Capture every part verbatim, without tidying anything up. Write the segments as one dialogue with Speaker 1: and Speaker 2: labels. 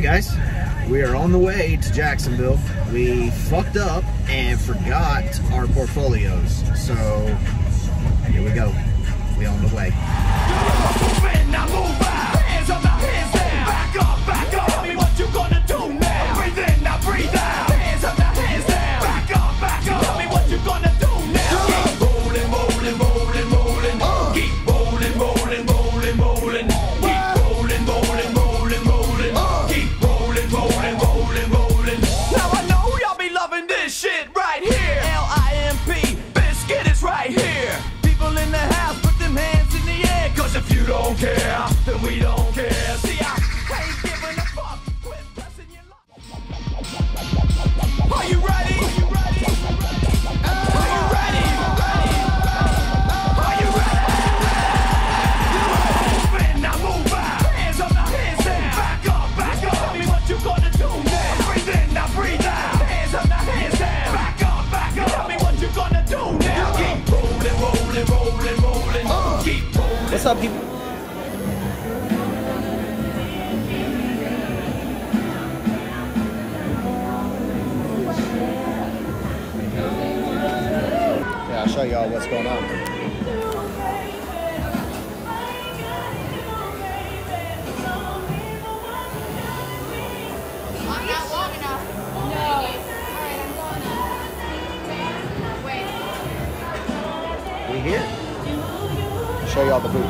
Speaker 1: guys, we are on the way to Jacksonville. We fucked up and forgot our portfolios, so here we go. We on the way.
Speaker 2: Now move out. Hands up, now hands down. Back up, back up. Tell me what you gonna do now. Breathe in, now breathe out. Hands up, now hands down. Back up, back up. Tell me what you gonna do now. Keep rolling, rolling, rolling, rolling. Uh. Keep rolling, rolling, rolling, rolling. Keep rolling, rolling, rolling, rolling. Uh. Keep rolling, rolling, rolling, rolling. Now I know y'all be loving this shit right here. L I M P, Bizkit is right here. People in the house, put them hands in the air. Cause if you don't care, then we don't care. See, I ain't giving a fuck. Quit pressing your luck. Are you ready? Are you ready? Are you ready? Are you ready? Moving, now move out. Hands up, now hands down. Back up, back up. Tell me what you gonna do now. Breathe in, now breathe out. Hands up, now hands down. Back up, back up. Tell me what you gonna do now. Keep rolling, rolling, rolling, rolling. Uh. Keep rolling.
Speaker 1: What's up, people? Yeah, I'll show y'all what's going on.
Speaker 3: I'm not long enough. No. Alright, I'm going up. Wait.
Speaker 1: We here. Show y'all the booth.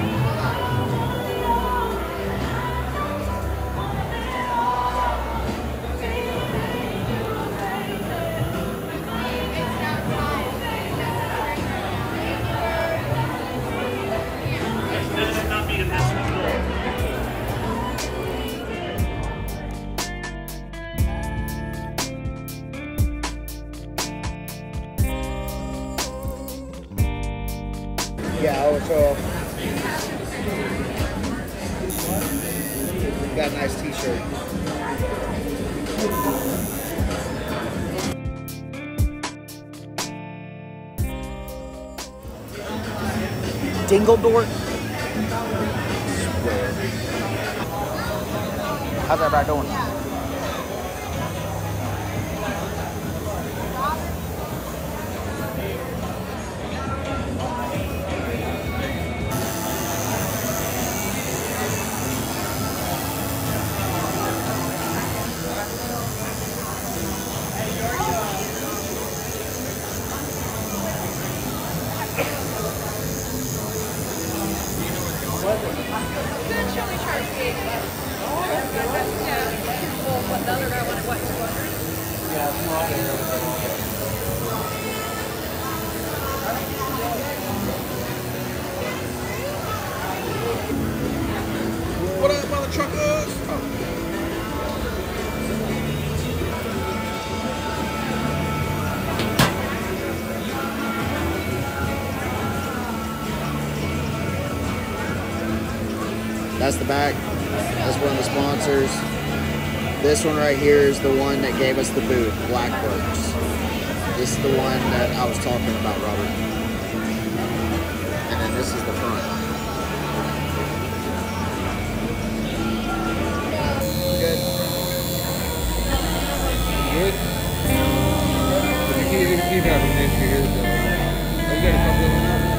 Speaker 1: Yeah, I was, uh, got a nice t-shirt. Dingledort? How's everybody doing?
Speaker 3: Good, shall we try to see? Yeah. Well, what the other guy wanted, what, two hundred?
Speaker 1: Yeah,
Speaker 4: What up, mother truckers? Oh.
Speaker 1: That's the back. That's one of the sponsors. This one right here is the one that gave us the booth, Blackbirds. This is the one that I was talking about, Robert. And then this is the front. Good.
Speaker 4: Good? If you keep, keep having this here, though. You got a couple of them now?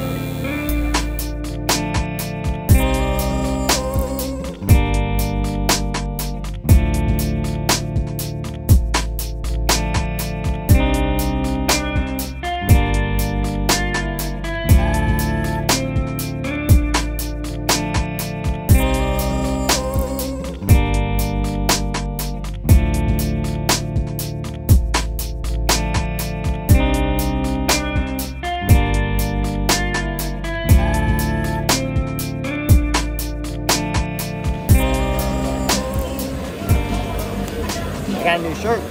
Speaker 1: I got a new shirt.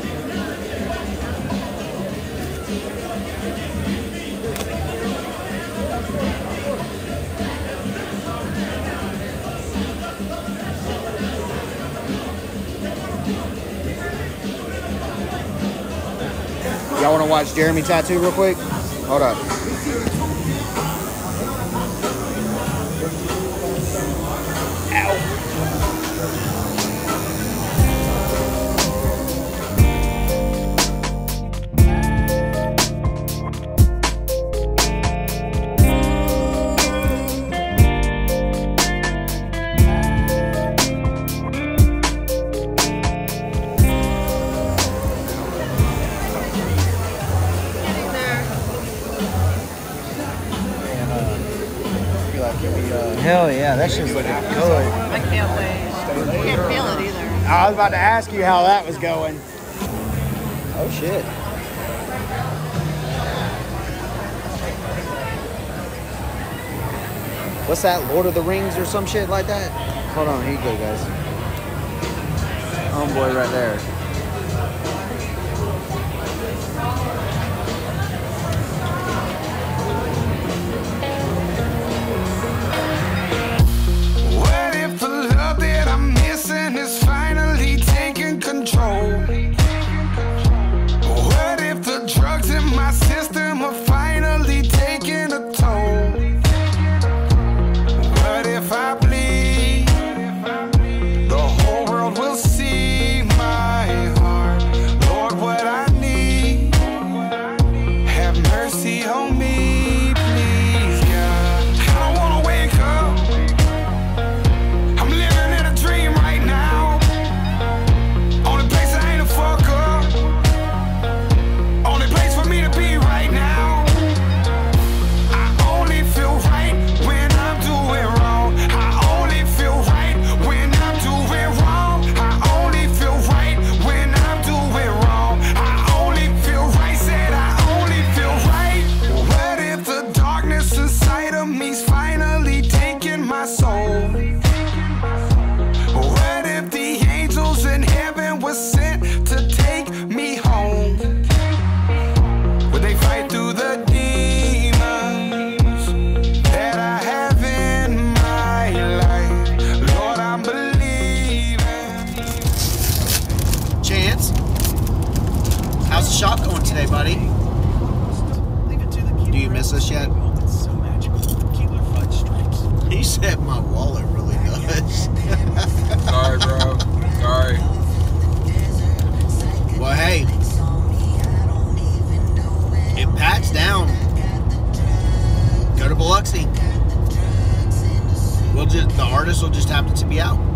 Speaker 1: Y'all want to watch Jeremy tattoo real quick? Hold up. Ow. Hell yeah, that shit's looking good.
Speaker 3: I can't wait. I can't feel it either.
Speaker 1: I was about to ask you how that was going. Oh shit. What's that, Lord of the Rings or some shit like that? Hold on, here you go, guys. Homeboy right there.
Speaker 2: What if the love that I'm missing is finally taking control? What if the drugs in my system are finally taking a toll? What if I bleed? The whole world will see my heart. Lord, what I need, have mercy on me, please, God. I don't wanna wake up. I'm living in a dream right now. Only place I ain't a fuck up. Only place for me to be right now. I only feel right when I'm doing wrong. I only feel right when I'm doing wrong. I only feel right when I'm doing wrong. I only feel right, said I only feel right. What if the darkness inside of me's finally taking my soul? What if the angels in heaven were sent to take me home? Would they fight through the demons that I have in my life? Lord, I'm believing.
Speaker 1: Chance, how's the shop going today, buddy? Do you miss us yet? He said my wallet really does.
Speaker 4: Sorry, bro. Sorry.
Speaker 1: Well, hey, if Pat's down, go to Biloxi. We'll just the artist will just happen to be out.